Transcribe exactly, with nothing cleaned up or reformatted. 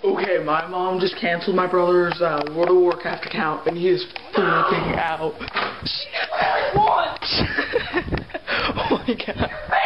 Okay, my mom just canceled my brother's uh, World of Warcraft account, and he is freaking out. She only once! Oh my god.